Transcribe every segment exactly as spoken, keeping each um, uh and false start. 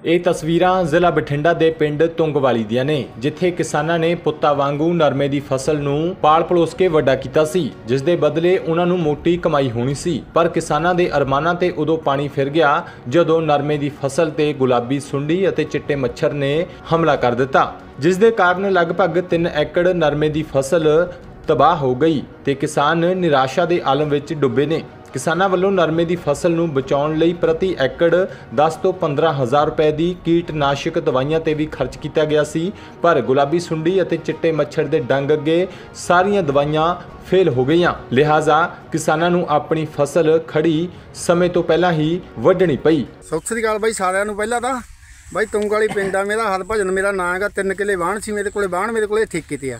ਇਹ ਤਸਵੀਰਾਂ ਜ਼ਿਲ੍ਹਾ ਬਠਿੰਡਾ ਦੇ ਪਿੰਡ ਤੁੰਗਵਾਲੀ ਦੀਆਂ ਨੇ, ਜਿੱਥੇ ਕਿਸਾਨਾਂ ਨੇ ਪੁੱਤਾਂ ਵਾਂਗੂ ਨਰਮੇ ਦੀ ਫਸਲ ਨੂੰ ਪਾਲ ਪਲੋਸ ਕੇ ਵੱਡਾ ਕੀਤਾ ਸੀ, ਜਿਸ ਦੇ ਬਦਲੇ ਉਹਨਾਂ ਨੂੰ ਮੋਟੀ ਕਮਾਈ ਹੋਣੀ ਸੀ। ਪਰ ਕਿਸਾਨਾਂ ਦੇ ਅਰਮਾਨਾਂ ਤੇ ਉਦੋਂ ਪਾਣੀ ਫਿਰ ਗਿਆ ਜਦੋਂ ਨਰਮੇ ਦੀ ਫਸਲ ਤੇ ਗੁਲਾਬੀ ਸੁੰਡੀ ਅਤੇ ਚਿੱਟੇ ਮੱਛਰ ਨੇ ਹਮਲਾ ਕਰ ਦਿੱਤਾ, ਜਿਸ ਦੇ ਕਾਰਨ ਲਗਭਗ ਤਿੰਨ ਏਕੜ ਨਰਮੇ ਦੀ ਫਸਲ ਤਬਾਹ ਹੋ ਗਈ ਤੇ ਕਿਸਾਨ ਨਿਰਾਸ਼ਾ ਦੇ ਆਲਮ ਵਿੱਚ ਡੁੱਬੇ ਨੇ। ਕਿਸਾਨਾਂ ਵੱਲੋਂ ਨਰਮੇ ਦੀ ਫਸਲ ਨੂੰ ਬਚਾਉਣ ਲਈ ਪ੍ਰਤੀ ਏਕੜ ਦਸ ਤੋਂ ਪੰਦਰਾਂ ਹਜ਼ਾਰ ਰੁਪਏ ਦੀ ਕੀਟਨਾਸ਼ਕ ਦਵਾਈਆਂ ਤੇ ਵੀ ਖਰਚ ਕੀਤਾ ਗਿਆ ਸੀ, ਪਰ ਗੁਲਾਬੀ ਸੁੰਡੀ ਅਤੇ ਚਿੱਟੇ ਮੱਛਰ ਦੇ ਡੰਗ ਅੱਗੇ ਸਾਰੀਆਂ ਦਵਾਈਆਂ ਫੇਲ ਹੋ ਗਈਆਂ। ਲਿਹਾਜ਼ਾ ਕਿਸਾਨਾਂ ਨੂੰ ਆਪਣੀ ਫਸਲ ਖੜੀ ਸਮੇਂ ਤੋਂ ਪਹਿਲਾਂ ਹੀ ਵੱਢਣੀ ਪਈ। ਸਤਿ ਸ੍ਰੀ ਅਕਾਲ ਬਾਈ ਸਾਰਿਆਂ ਨੂੰ। ਪਹਿਲਾਂ ਤਾਂ ਬਾਈ ਤੁੰਗਵਾਲੀ ਪਿੰਡ ਆ ਮੇਰਾ, ਹਰਭਜਨ ਮੇਰਾ ਨਾਂ ਹੈਗਾ। ਤਿੰਨ ਕਿੱਲੇ ਵਾਹਣ ਸੀ ਮੇਰੇ ਕੋਲੇ, ਵਾਹਣ ਮੇਰੇ ਕੋਲੇ ਠੇਕੇ ਤੇ ਆ।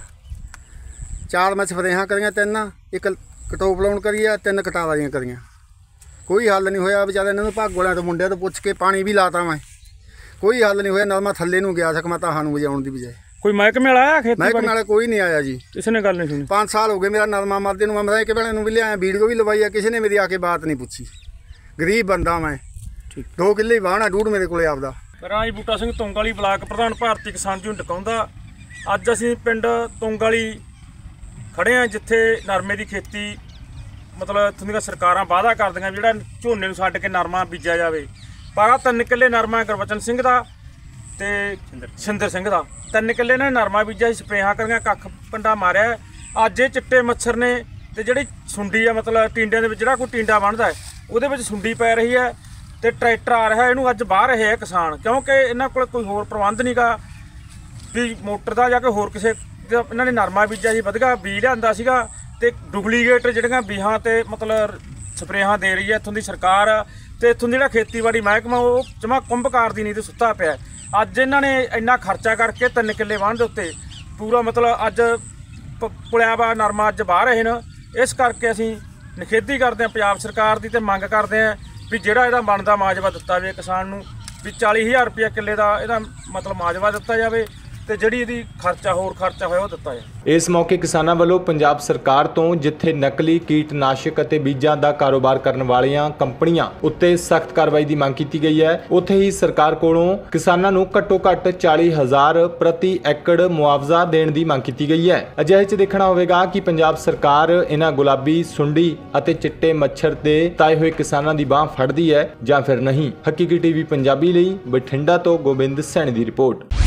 ਚਾਰ ਮੈਂ ਸਪਰੇਹਾਂ ਕਰੀਆਂ, ਤਿੰਨ ਇੱਕ ਕਟੋਪ ਲਾਉਣ ਕਰੀਆ, ਤਿੰਨ ਕਟਾਵਾਂ ਦੀਆਂ ਕਰੀਆਂ। ਕੋਈ ਹੱਲ ਨਹੀਂ ਹੋਇਆ। ਵਿਚਾਰੇ ਇਹਨਾਂ ਨੂੰ ਭਾਗੋਲਿਆਂ ਤੋਂ ਮੁੰਡਿਆਂ ਤੋਂ ਪੁੱਛ ਕੇ ਪਾਣੀ ਵੀ ਲਾਤਾ ਮੈਂ, ਕੋਈ ਹੱਲ ਨਹੀਂ ਹੋਇਆ। ਨਰਮਾ ਥੱਲੇ ਨੂੰ ਗਿਆ ਸਕਮਾ ਤਾਂ ਸਾਨੂੰ ਵਜਾਉਣ ਦੀ ਬਜਾਏ। ਕੋਈ ਮਹਿਕਮੇ ਵਾਲਾ ਆਇਆ ਖੇਤੀ ਮਹਿਕਮੇ ਵਾਲਾ ਕੋਈ ਨਹੀਂ ਆਇਆ ਜੀ, ਕਿਸੇ ਨੇ ਗੱਲ ਨਹੀਂ ਸੁਣੀ। ਪੰਜ ਸਾਲ ਹੋ ਗਏ ਮੇਰਾ ਨਰਮਾ ਮਰਦੇ ਨੂੰ। ਮੈਂ ਮਹਿਕਮੇ ਵਾਲੇ ਨੂੰ ਵੀ ਲਿਆਇਆ, ਵੀਡੀਓ ਵੀ ਲਵਾਈ ਆ, ਕਿਸੇ ਨੇ ਮੇਰੀ ਆ ਕੇ ਬਾਤ ਨਹੀਂ ਪੁੱਛੀ। ਗਰੀਬ ਬੰਦਾ ਮੈਂ, ਦੋ ਕਿੱਲੇ ਵਾਹਣਾ ਡੂਢ ਮੇਰੇ ਕੋਲੇ ਆਪਦਾ। ਰਾਜ ਬੂਟਾ ਸਿੰਘ ਤੁੰਗਵਾਲੀ ਬਲਾਕ ਪ੍ਰਧਾਨ ਭਾਰਤੀ ਕਿਸਾਨ ਯੂਨੀਅਨ ਟਿਕਾਉਂਦਾ। ਅੱਜ ਅਸੀਂ ਪਿੰਡ ਤੁੰਗਵਾਲੀ ਖੜੇ ਹਾਂ, ਜਿੱਥੇ ਨਰਮੇ ਦੀ ਖੇਤੀ ਮਤਲਬ ਇੱਥੋਂ ਦੀਆਂ ਸਰਕਾਰਾਂ ਵਾਅਦਾ ਕਰਦੀਆਂ ਜਿਹੜਾ ਝੋਨੇ ਨੂੰ ਛੱਡ ਕੇ ਨਰਮਾ ਬੀਜਿਆ ਜਾਵੇ, ਪਰ ਆਹ ਤਿੰਨ ਕਿੱਲੇ ਨਰਮਾ ਗੁਰਬਚਨ ਸਿੰਘ ਦਾ ਤੇ ਸਿੰਦਰ ਸਿੰਘ ਦਾ, ਤਿੰਨ ਕਿੱਲੇ ਇਹਨਾਂ ਨੇ ਨਰਮਾ ਬੀਜਿਆ ਸੀ, ਸਪਰੇਹਾਂ ਕਰੀਆਂ, ਕੱਖ ਪੰਡਾ ਮਾਰਿਆ। ਅੱਜ ਇਹ ਚਿੱਟੇ ਮੱਛਰ ਨੇ ਤੇ ਜਿਹੜੀ ਸੁੰਡੀ ਆ, ਮਤਲਬ ਟਿੰਡਿਆਂ ਦੇ ਵਿੱਚ ਜਿਹੜਾ ਕੋਈ ਟਿੰਡਾ ਬਣਦਾ ਹੈ ਉਹਦੇ ਵਿੱਚ ਸੁੰਡੀ ਪੈ ਰਹੀ ਹੈ ਤੇ ਟਰੈਕਟਰ ਆ ਰਿਹਾ, ਇਹਨੂੰ ਅੱਜ ਬਾਹਰ ਰਹੇ ਆ ਕਿਸਾਨ, ਕਿਉਂਕਿ ਇਹਨਾਂ ਕੋਲ ਕੋਈ ਹੋਰ ਪ੍ਰਬੰਧ ਨਹੀਂ ਗਾ ਵੀ ਮੋਟਰ ਦਾ ਜਾਂ ਕੋਈ ਹੋਰ ਕਿਸੇ। ਇਹਨਾਂ ਨੇ ਨਰਮਾ ਬੀਜਿਆ ਸੀ, ਵਧੀਆ ਬੀਜ ਲਿਆਂਦਾ ਸੀਗਾ ਤੇ ਡੁਪਲੀਕੇਟ ਜਿਹੜੀਆਂ ਬੀਹਾਂ ਤੇ ਮਤਲਬ ਸਪਰੇਹਾਂ ਦੇ ਰਹੀ ਹੈ ਇੱਥੋਂ ਦੀ ਸਰਕਾਰ ਤੇ ਇੱਥੋਂ ਜਿਹੜਾ ਖੇਤੀਬਾੜੀ ਮਹਿਕਮਾ ਉਹ ਜਮਾ ਕੁੰਭਕਾਰ ਦੀ ਨੀਂਦ ਸੁੱਤਾ ਪਿਆ। ਅੱਜ ਇਹਨਾਂ ਨੇ ਇੰਨਾ ਖਰਚਾ ਕਰਕੇ ਤਿੰਨ ਕਿੱਲੇ ਵਾਹਣ ਦੇ ਉੱਤੇ ਪੂਰਾ ਮਤਲਬ ਅੱਜ ਪੁਲਿਆ ਵਾ ਨਰਮਾ ਅੱਜ ਬਾਹਰ ਰਹੇ ਨੇ। ਇਸ ਕਰਕੇ ਅਸੀਂ ਨਿਖੇਧੀ ਕਰਦੇ ਹਾਂ ਪੰਜਾਬ ਸਰਕਾਰ ਦੀ ਤੇ ਮੰਗ ਕਰਦੇ ਹਾਂ ਵੀ ਜਿਹੜਾ ਇਹਦਾ ਬਣਦਾ ਮਾਜਵਾ ਦਿੱਤਾ ਜਾਵੇ ਕਿਸਾਨ ਨੂੰ, ਵੀ ਚਾਲੀ ਹਜ਼ਾਰ ਰੁਪਇਆ ਕਿੱਲੇ ਦਾ ਇਹਦਾ ਮਤਲਬ ਮਾਜਵਾ ਦਿੱਤਾ ਜਾਵੇ ਤੇ ਜਿਹੜੀ ਇਹਦੀ ਖਰਚਾ ਹੋਰ ਖਰਚਾ ਹੋਇਆ ਉਹ ਦਿੱਤਾ ਜਾਵੇ। ਇਸ ਮੌਕੇ ਕਿਸਾਨਾਂ ਵੱਲੋਂ ਪੰਜਾਬ ਸਰਕਾਰ ਤੋਂ ਜਿੱਥੇ ਨਕਲੀ ਕੀਟਨਾਸ਼ਕ ਅਤੇ ਬੀਜਾਂ ਦਾ ਕਾਰੋਬਾਰ ਕਰਨ ਵਾਲੀਆਂ ਕੰਪਨੀਆਂ ਉੱਤੇ ਸਖਤ ਕਾਰਵਾਈ ਦੀ ਮੰਗ ਕੀਤੀ ਗਈ ਹੈ, ਉੱਥੇ ਹੀ ਸਰਕਾਰ ਕੋਲੋਂ ਕਿਸਾਨਾਂ ਨੂੰ ਘੱਟੋ ਘੱਟ ਚਾਲੀ ਹਜ਼ਾਰ ਪ੍ਰਤੀ ਏਕੜ ਮੁਆਵਜ਼ਾ ਦੇਣ ਦੀ ਮੰਗ ਕੀਤੀ ਗਈ ਹੈ। ਅਜਿਹੇ 'ਚ ਦੇਖਣਾ ਹੋਵੇਗਾ ਕਿ ਪੰਜਾਬ ਸਰਕਾਰ ਇਹਨਾਂ ਗੁਲਾਬੀ ਸੁੰਡੀ ਅਤੇ ਚਿੱਟੇ ਮੱਛਰ ਦੇ ਤਾਏ ਹੋਏ ਕਿਸਾਨਾਂ ਦੀ ਬਾਂਹ ਫੜਦੀ ਹੈ ਜਾਂ ਫਿਰ ਨਹੀਂ। ਹਕੀਕੀ ਟੀਵੀ ਪੰਜਾਬੀ ਲਈ ਬਠਿੰਡਾ ਤੋਂ ਗੋਬਿੰਦ ਸੈਣੀ ਦੀ ਰਿਪੋਰਟ।